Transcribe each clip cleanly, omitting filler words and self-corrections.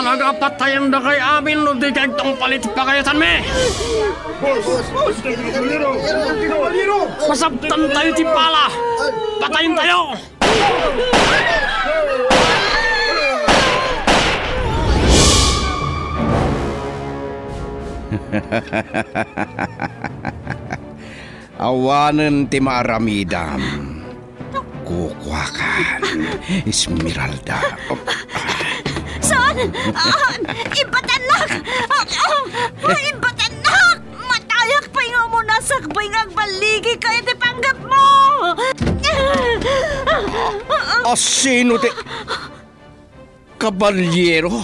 nagapatayan na kay amin no di kay tong palit pa kayo san me. Masabtan tayo ti pala. Patayin tayo. Awanan ti maaramidam. Kukwakan, Esmeralda. Saan? Ibatanak! Ibatanak! Matayak pa nga mo nasakbay nga baligi kayo ti panggap mo! Sino ti... Kabalyero?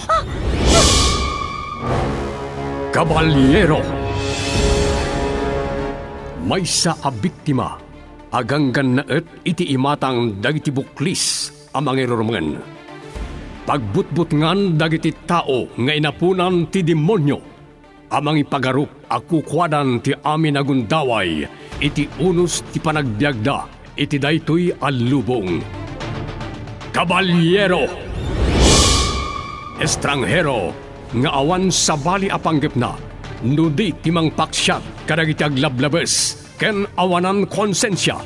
Kabalyero! May sa abiktima, aganggan na iti imatang dagiti buklis amang irurungan. Pagbutbut ngan dagiti tao nga inapunan ti demonyo, amang ipagarup akukwadan ti amin agundaway, iti unos ti panagbiagda, iti daytoy alubong. Kabalyero! Estranghero, nga awan sa bali apanggip na, nudi timang paksyat kadagiti aglablabes, ken awanan konsensya.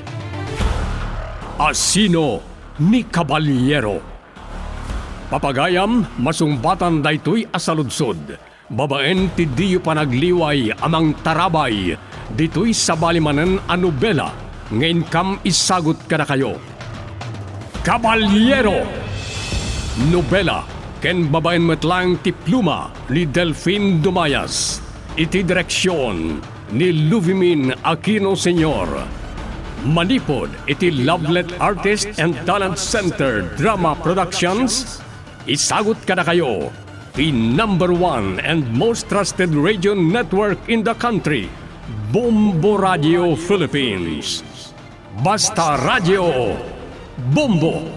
Asino ni Kabalyero. Papagayam, masumbatan daytoy asaludsod. Babaen ti diyo panagliway amang tarabay. Ditoy sa balimanen a nobela. Ngayon kam isagot kada kayo. Kabalyero! Nobela, ken babaen metlang ti pluma ni Delphine Dumayas. Iti direksyon ni Luvimin Aquino Sr. Manipod iti Lovelet Artist and Talent Center Drama Productions. Isagot kada kayo, the #1 and most trusted radio network in the country, Bombo Radio Philippines. Basta Radio Bombo!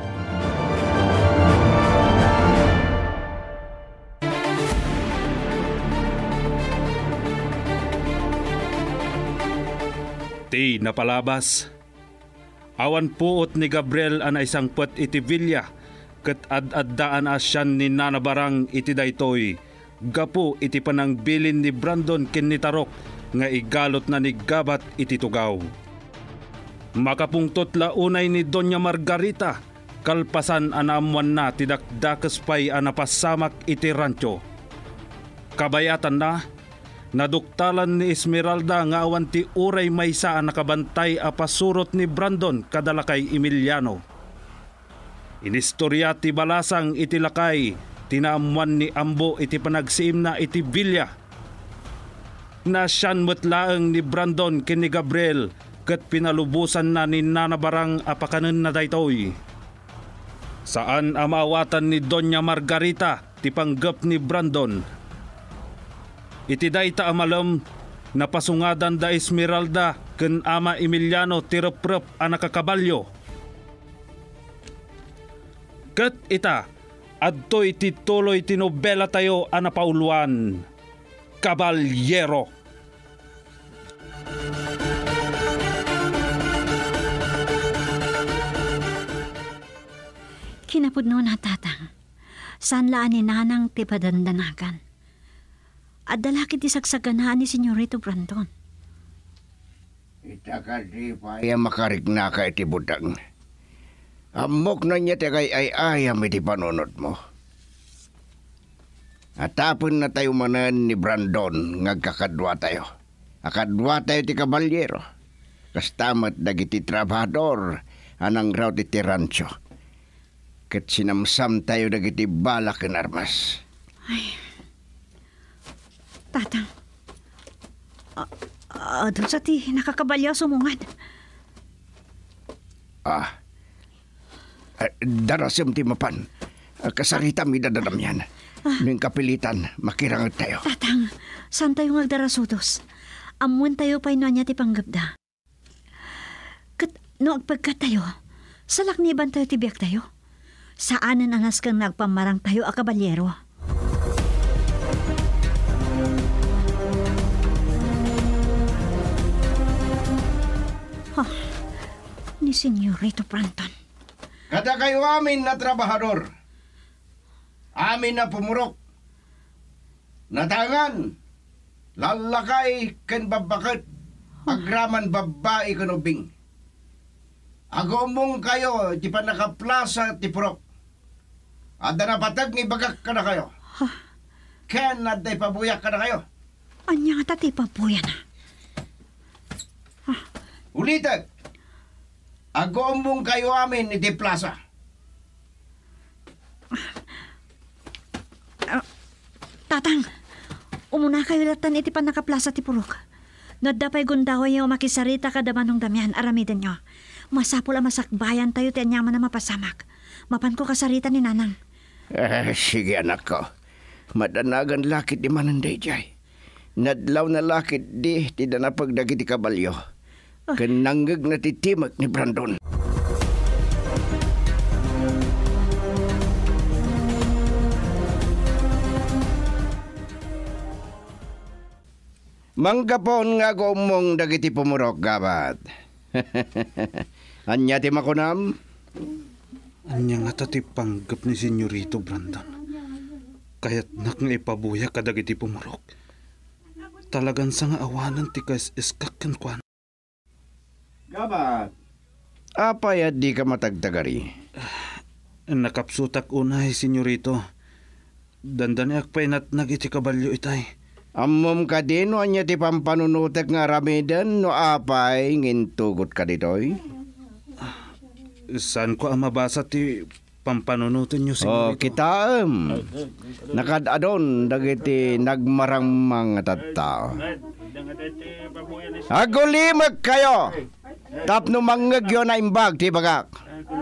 Ti napalabas. Awan puot ni Gabriel ana isang pet iti Villa, ket ad-addaan asyan ni nanabarang iti daytoy. Gapu iti panangbilin ni Brandon ken ni Tarok nga igalot na ni Gabat iti tugaw. Makapungtot launay ni Doña Margarita, kalpasan anaamwan na ti dakdakes pay anapasamak iti rancho. Kabayatan na, naduktalan ni Esmeralda nga awan ti uray maysa a nakabantay a pasurot ni Brandon kadala kay Emiliano. Inistorya ti balasang iti lakay, tinaamuan ni Ambo iti panagsiim na iti Villa. Nasyan metlaeng ni Brandon ken ni Gabriel ket pinalubusan na ni nanabarang apakanen na daytoy. Saan amawatan ni Doña Margarita ti panggap ni Brandon. Iti dayta amalam, napasungadan da Esmeralda ken ama Emiliano tirep-rep a nakakabalyo. Ket ita, adtoy ti tuloy tinobela tayo a napauluan. Kabalyero! Kinapudno na tatang, saan laan ni nanang ti padandanagan? At dalaki ti sagsaganaan ni Senyorito Brandon. Ita ka di pa makarigna ka iti budang. Amok na niya ti kay ayam iti panunod mo. Atapon na tayo manan ni Brandon ngagkakadwa tayo. Akadwa tayo ti Kabalyero. Kastamat dagiti trabador anang raw ti rancho. Ket sinamsam tayo dagiti balak ken armas. Ay, tatang, doon sa ti nakakabalyaw sumungad. Darasem ti mapan. Kasarita mi dadadam yan. Ning kapilitan, makirangag tayo. Tatang, saan tayo ngagdarasutos? Amuan tayo pa'y niya ti panggabda. Kat, no agpagkat tayo, salakniban tayo ti biyak tayo. Saanan anas kang nagpamarang tayo a Kabalyero? Ni Senyorito Brandon. Kada kayo amin na trabahador. Amin na pumurok. Natangan, lalakay ken babakit, agraman babae kanubing. Agumong kayo, di pa nakaplasa ti purok. Ada na patag ni bagak ka na kayo. Ken aday pabuyak ka na kayo. Anya nga tati pabuya na. Ulitan, agumong kayo amin ni ti plaza. Tatang, umuna kayo latan iti pa nakaplasa ti purok. Nadapay gundaway yung makisarita ka damanong damihan aramiden nyo. Masapul ang masakbayan tayo ti anyaman na mapasamak. Mapan ko kasarita ni nanang. Sige anak ko. Madanagan lakit di mananday jay. Nadlaw na lakit di na pagdagi ti kabalyo. Kananggag na titimak ni Brandon. Manggapon nga gumong dagiti pumurok gabat. Anya ti makunam? Anya nga tati panggap ni Senyorito Brandon. Kaya't nakaipabuya kadag iti pumurok. Talagan sa nga awanan ti kas iskakan kwan. Gabat. Apay at di ka matagtagari. Nakapsutak unay, Senyorito. Dandaniak pa'y natnag iti kabalyo itay. Ammom ka din o anya ti pampanunutek nga ramidan no apay ngintugot ka ditoy? Saan ko ang mabasa ti pampanunutin nyo, Senyorito? Kitaam. Nakadadon dagiti nagmarang mga tattao. Agulimag kayo! Tapno manggagyo na imbag ti bagak.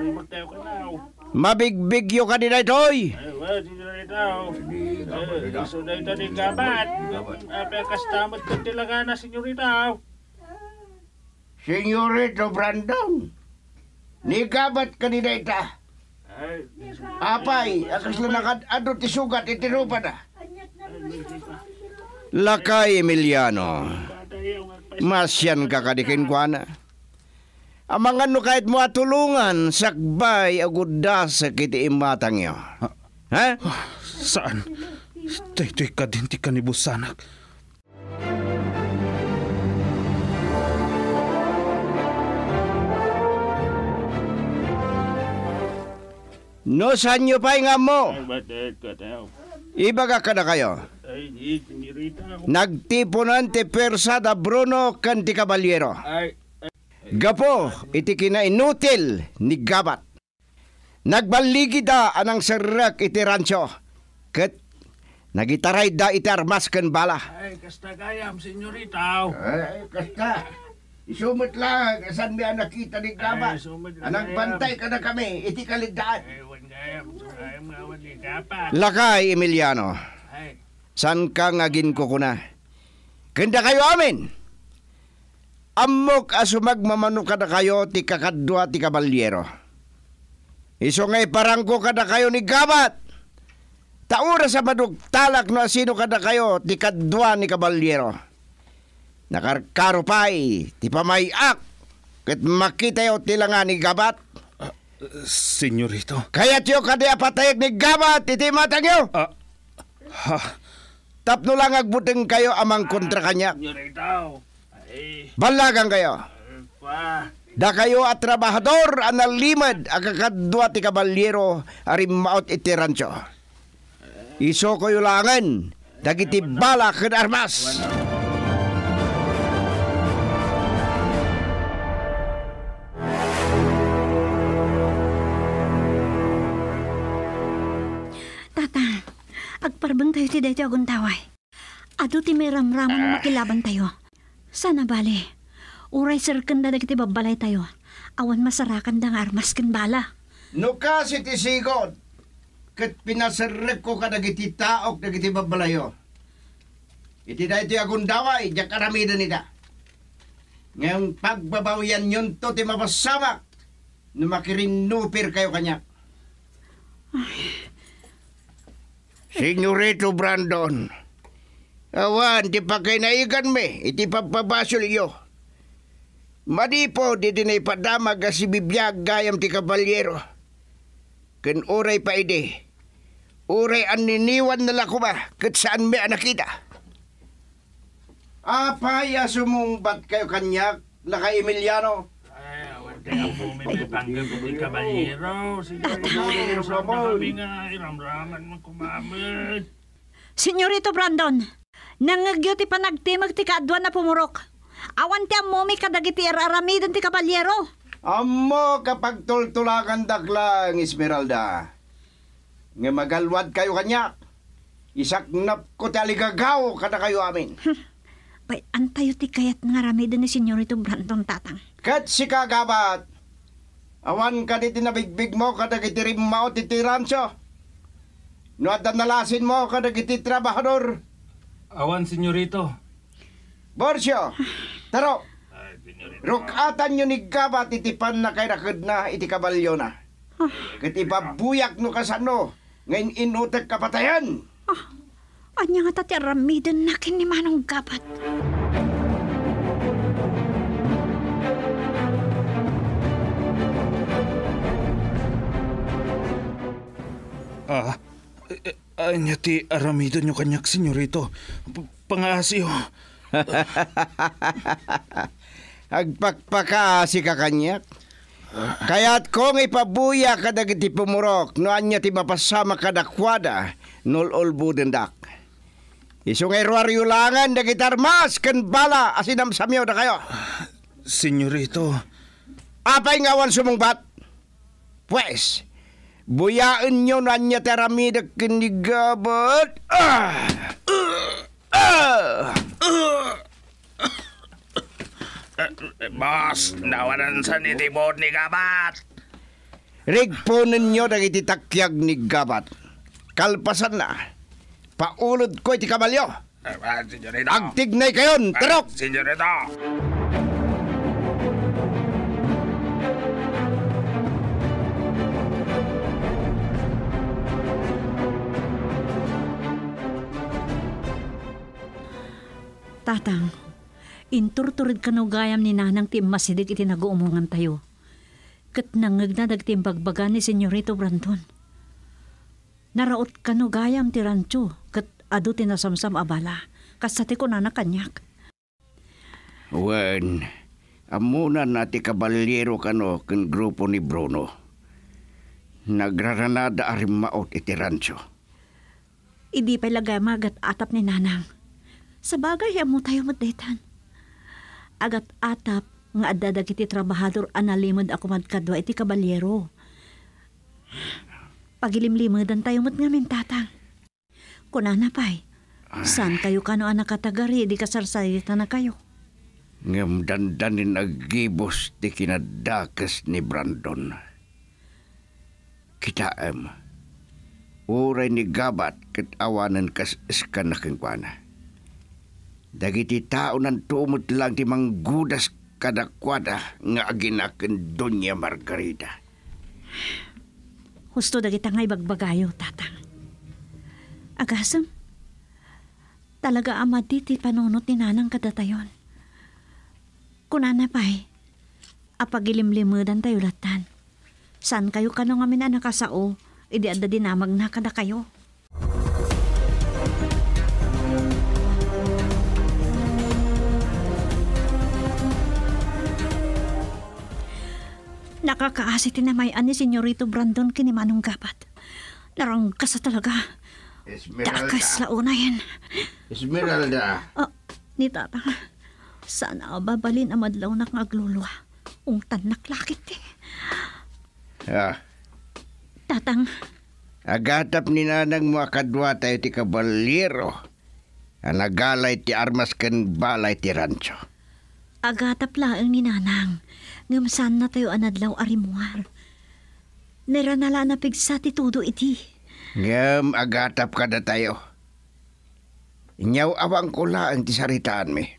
Mabigbigyo ka din itoy! So na ito ni Gabat. Kastamot ko talaga na, Senyorita. Senyorito Brandon, ni Gabat ka din ita. Apay, akas na nakadado ti sugat itirupa na. Lakay Emiliano, masyan ka kadikin kwa na. Amangan no kahit mo atulungan, sakbay agudda sa kiti imatang nyo. Ha? Saan? To'y ka din ti kanibusanak. No, saan nyo pa nga mo? Ibaga ka na kayo. Nagtipunan ti Persada Bruno kan ti Caballero. Gapo, iti kinainutil ni Gabat. Nagbaligida anang serak iti rancho. Ket nagitaray da iti armas ken bala. Ay, kasta gayam, Senyorita. Ay, kasta. Isumot lang, saan mi nakita ni Gabat? Anang bantay ka na kami, iti kalidaan. Lakay, Emiliano. San ka ngagin ko kuna? Kenda kayo amin. Amok asumagmamano ka na kayo ti kakadwa ti Caballero. Iso ngay parangko ka na kayo ni Gabat. Taura sa madugtalak no asino ka na kayo ti kadwa ni Caballero. Nakarkaro pa'y ti pamayak ket makita yo ti langa ni Gabat. Senyorito. Kaya tiyo ka di apatayag ni Gabat iti matang yo. Tapno lang agbuteng kayo amang kontra kanya. Senyorita. Balagang kayo. Da kayo at trabahador analimad agakadwa ti Caballero arimaot iti rancho. Iso ko yulangan dagiti bala ken armas. Tata, agparbang tayo ti dayto aguntaway. Ado ti may ramramang makilaban tayo. Sana bali, uray sirken da dagiti babalay tayo. Awan masarakan da nga armas ken bala. No kasi ti sigod, ket pinasarek ko ka dagiti taok dagiti babalayo. Iti da iti agundaway, diya karamidan nita. Ngayong pagbabawian yun to ti mapasamak, no makirinupir kayo kanya. Senyorito Brandon, awan ti pakainaigan me, iti pagpabasol iyo. Madipo di dinay padamag si bibiyag gayam ti Caballero. Ken oray pa ide, Uray ang niniwan nila ko ba? Kat saan may nakita? Apaya sumungbat kayo kanyak na kay Emiliano. Ay, awan tayo po may panggap ni Caballero. Siguro sa kami nga iramraman mo kumamit. Senyorito Brandon, nangagyo ti panagtimag ti kaadwan na pumurok. Awan ti amomi kadagiti aramidon ti Caballero. Amo kapag tultulakan daklang, Esmeralda. Nga magalwad kayo kanyak. Isaknap ko ti aligagaw kada kayo amin. Pay, antayo ti kayat nga aramidon ni Senyorito Brandon, tatang. Kat si kagabat. Awan ka di tinabigbig mo kadagiti rimao ti tiranso. No at nalasin mo kadagiti trabahador. Awan, senyorito. Borsyo, taro. Rukatan nyo ni gabat itipan na kay rakad na iti kabalyo na. Kat ibabuyak no kasano. Ngayon inutek kapatayan. Anya nga tati aramidon na kin ni Manong Gabat. Anya ti aramidon nyo kanyak, senyorito. Pangasyo. Agpakpaka si kakanyak. Kaya't kung ipabuya kadagiti pumurok, no anya ti mapasama kadakwada, nulolbu dendak. Isungay ruaryo langan dagiti armas ken bala asinamsamyo na kayo. Senyorito. Apay ngawan sumungbat? Pues, buyaan nyo na anya ti aramidak kinigabat. Boss, nawanan sa nitibod ni Gabat. Rigpunan nyo dagiti takyag ni gabat. Kalpasan na. Paulod ko iti kabalyo. Senyorito. Agtignay kayon, terok! Senyorito. Tatang, inturturid ka no gayam ni nanang ti masidig iti naguumungan tayo. Kat nangagnadag ti bagbaga ni Senyorito Brandon. Naraot ka no gayam ti rancho, kat adu ti nasamsam abala, kasati ko na nakanyak. Wen, amunan na ti kabalyero kano ken grupo ni Bruno. Nagraranada arimaot iti rancho. Idi pa'y lagama agat atap ni nanang. Sa bagay, amo tayo madetan. Agat atap nga adadag iti trabahador analimod ako madkadwa iti kabalyero. Pagilimlimadan tayo mo't ngamin, tatang. Kunana pa'y, saan kayo kano anak katagari, di kasarsayita na kayo. Ngam dandanin agibos ti kinadakas ni Brandon. Kitaem, uray ni gabat ket awanan kas iskan na kengkwana. Dagiti tao nan tumot lang ti manggudas kadakwada nga aginaken Doña Margarita. Husto dagita ngay bagbagayo, tatang. Agasam, talaga ama ti panunot ni nanang kadatayon. Kunana pa'y, apagilimlimudan tayo latan. Saan kayo kano nga mina nakasao, idi adda dinamag na kada kayo. Nakakaasiti na may ani Senyorito Brandon kini Manong Gabat. Narangkas sa talaga. Dakas la unayin. Esmeralda. Ni tatang, sana babalin ang madlaw na aglulwa. Ungtan naklakit eh. Tatang. Agatap ni nanang mga kadwa tayo ti kabalyero. Anagalay ti armas ken balay ti rancho. Agatap laang ni nanang. Ngamsan na tayo anadlaw arimuar. Niranala na pigsa ti tudo iti. Ngam agatap kada tayo. Inyaw awang ko lang ti saritaan mi.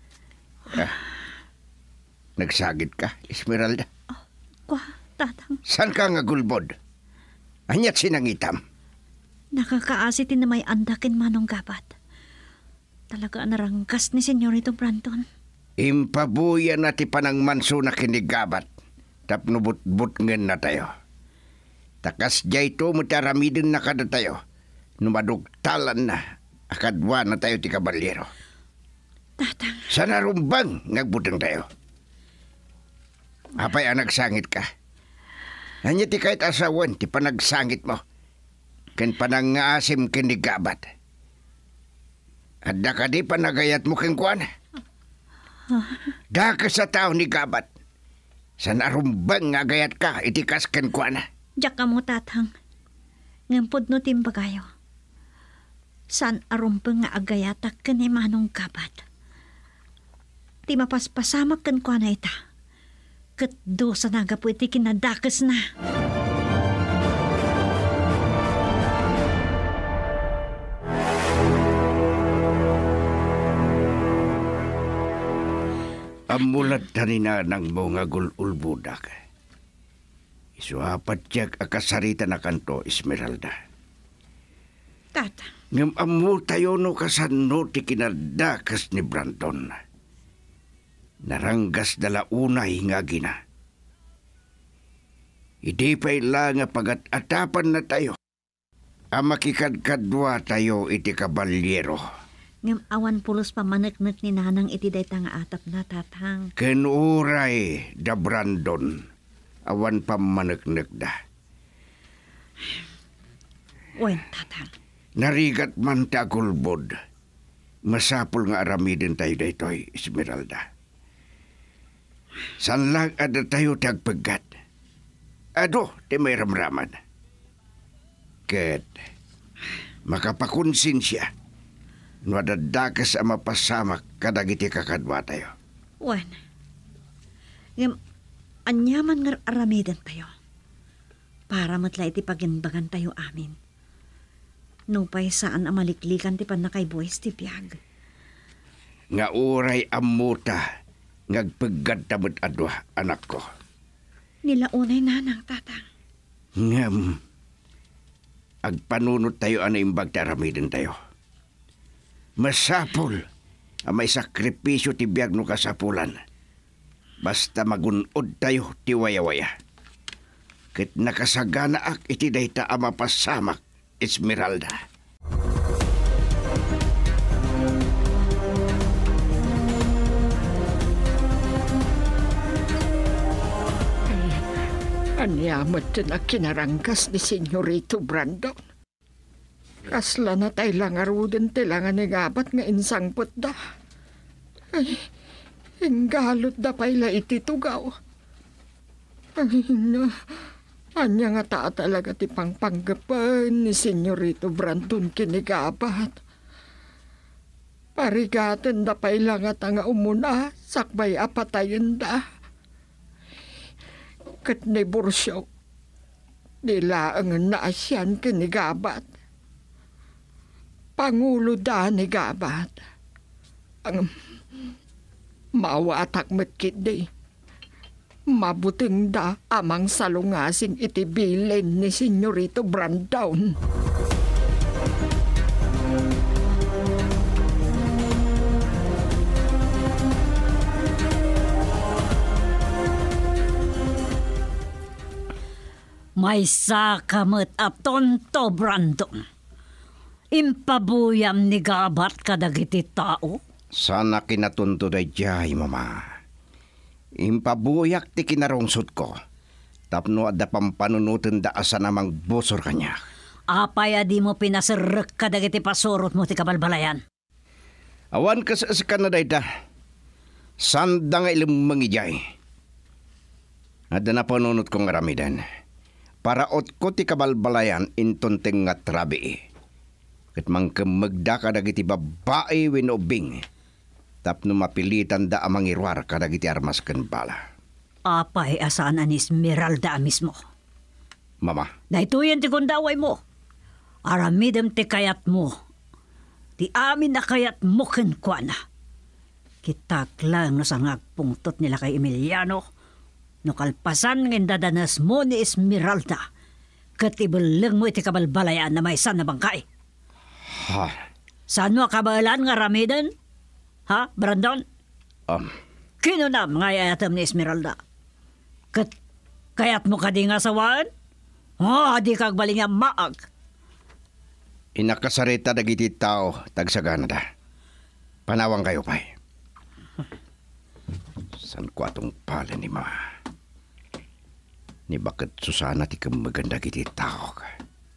Nagsagit ka, Esmeralda? Kwa, tatang. San ka nga gulbod? Anyat sinangitam. Nakakaasiti na may andakin Manong Gabat. Talaga narangkas ni Senyorito Brandon. Impabuyan na ti panang manso na kinigabat. Tapno but-but ngen na tayo. Takas jay to mutaramidin na kada tayo. numadugtalan na, akadwa na tayo ti kabalyero. Tatang, Sa narumbang, ngagbutang tayo. Apay nagsangit ka. Anya ti kahit asawan, ti panagsangit mo. Ken panangaasim kinigabat. Adda ka di panagayat mo keng kuwan. Da ka sa tao ni gabat. Sa narumbang nga gayat ka, itikas ken kuwan. diyak ka mo tatang. Ngampod no timbagayo. San arumpeng nga agayatak ken manong kabat. Ti mapaspasamak ken kuwan na ita. Ket do sa naga po iti kinadakas na. Amulat tanina ng mga gululbudak. Isuapat tiyak akasarita na kanto, Esmeralda. Tatang, Ngam amu tayo no kasano ti kinadakas ni Brandon. Naranggas dala unay nga gina. Idi pa ila nga pagat-atapan na tayo. Amakikadkadwa tayo iti kabalyero. ngam awan pulos pamaneknek ni nanang iti dayta nga atap na tatang. Kenuray da Brandon. Awan pamaneknek da. Wen, tatang. Narigat man ta gulbod. Masapul nga aramidin tayo daytoy, Esmeralda. Sanlag ada tayo tagpagat. Ado, di may ramraman. Ket, makapakonsinsya. Nadadakas ang mapasamak kadagiti kakadwa tayo. Wen, ngam anyaman nga aramidan tayo. Para matla iti paginbagan tayo amin. Nupay saan amaliklikan ti panakay buwis ti biyag. Nga uray amuta, ngagpagad tamad adwa, anak ko. Nilaunay nanang tatang. Ngam, agpanunot tayo ana imbag taramidin tayo. Masapul, may sakripisyo ti biyag no kasapulan. Basta magunod tayo ti waya-waya. Ket nakasagana ak iti dayta ama pasamak, Esmeralda. Anyamat na kinarangkas ni Senyorito Brandon. Kasla na tayo lang aruden tilangan ni gabat nga insangpot da. Ay, inggalot da pala ititugaw. Ay, na, anya nga ta talaga ti pangpanggapan ni Senyorito Brandon kinigabat. Parigaten da pala nga ta nga umuna, sakbay apatayin da. Kat ni Bursyo, nila ang naasyan kinigabat. Pangulo da ni gabat. Ang mawatak matkit di. Mabuting da amang salungasing itibilin ni Senyorito Brandon. May sakamet apton to Brandon. Impabuyam ni gabat kadagiti tao. Sana kinatunto da jay, mama. Impabuyak ti kinarungsot ko. Tapno adda pampanunutin da asa namang busor kanya. Apay adi mo pinasirek kadagiti pasurot mo ti kabalbalayan. Awan ka sa Canada ita. Sanda nga ilumangijay. Adda na panunot kong aramidan. Para ot ko ti kabalbalayan intonteng nga trabi. Kat mangkamagda ka dagiti babae winobing. Tapno mapilitan da amang irwar ka dagiti armas ken bala. Apay asaan anis Esmeralda mismo. Mama. Dahituyan ti kundaway mo. Aramidem ti kayat mo. Ti amin na kayat mo kenkwana. Kitak lang no sa ngagpungtot nila kay Emiliano. No kalpasan ng dadanas mo ni Esmeralda. Kat ibalang mo iti kabalbalayan na may san na bangkay. Ha? Saan mo kabalan nga ramidan? Ha, Brandon? Kinunam nga ayatam ni Esmeralda. Kayat mo ka di nga sawaan? Di kag bali nga maag. Inakasarita dagiti tao tagsagana da. Panawang kayo pay. San ko atong pala ni ma. Ni bakit Susana ti maganda kiti tao ka.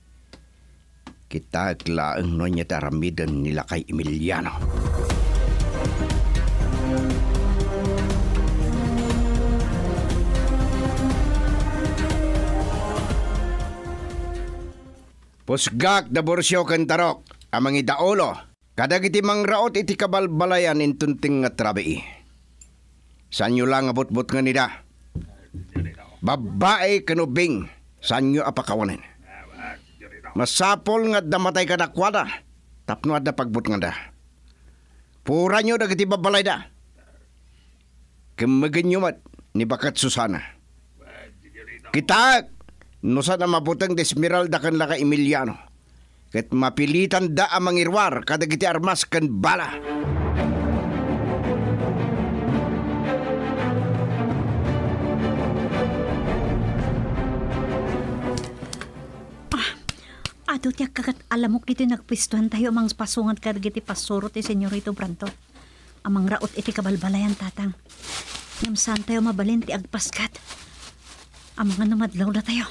Kita aglaang no niya taramidan nila kay Emiliano. Pusgak da borsyo ken tarok amang idaolo. Kadag iti mangraot iti kabalbalayan intunting nga trabi. Sanyo lang abot-bot nga nida. Babae kanubing sanyo apakawanin. Masapol nga damatay ka dakwada. Tapno ada pagbut nga da. Pura nyo dagiti babalay da. Kemagan nyo mat ni bakat Susana. Kita nusa na mabutang desmeralda kan laka Emiliano. Ket mapilitan da amang irwar kadagiti armas kan bala. Ado tiyak kagat alamok dito nagpistuhan tayo amang pasungan kadagiti pasuro ti Senyorito Branton. Amang raot iti kabalbalayan tatang. Ngamsan tayo mabalin ti agpaskat. Amang numadlaw na tayo.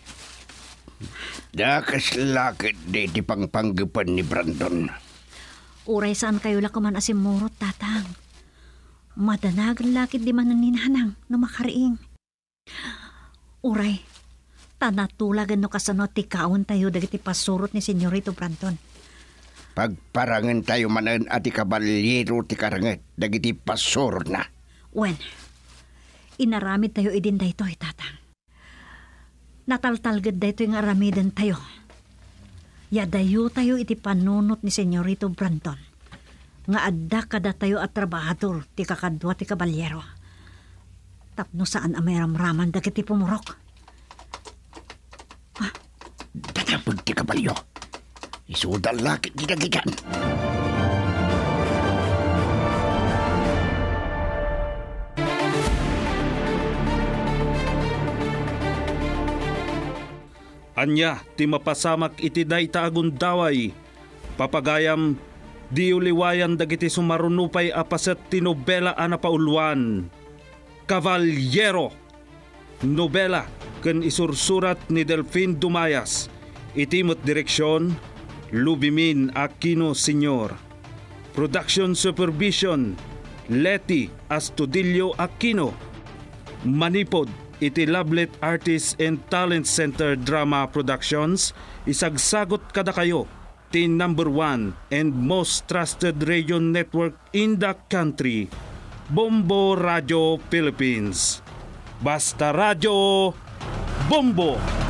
Dakas lakit di pangpanggapan ni Brandon. Uray saan kayo lakuman asimurot tatang. Madanagan lakit di mananinhanang no makariing. Uray, tanatulagan no kasano ti kaon tayo dagiti pasurot ni Senyorito Branton. Pagparangan tayo manan ati kabalyero ti karangat dagiti pasurot na. Wen, inaramid tayo idinday to tatang. Nataltalgad dayto yung aramidan tayo. Yadayo tayo iti panunot ni Senyorito Branton. Nga adda kada tayo at trabahador ti kakadwa ti kabalyero. Tapno saan amay ramraman dagiti pumurok. Tatapag ti kabalyo. Isudal lakit di dagigan. Anya ti mapasamak iti dayta agundaway. Papagayam di uliwayan dagiti sumarunupay apaset ti nobela a napauluan. Cavaliero. Nobela ken isursurat ni Delfin Dumayas. Itimot direksyon Lubimin Aquino Sr. Production Supervision Leti Astudillo Aquino. Manipod iti Lablet Artists and Talent Center Drama Productions, isagsagot kada kayo, ti #1 and most trusted radio network in the country, Bombo Radio Philippines. Basta Radio Bombo!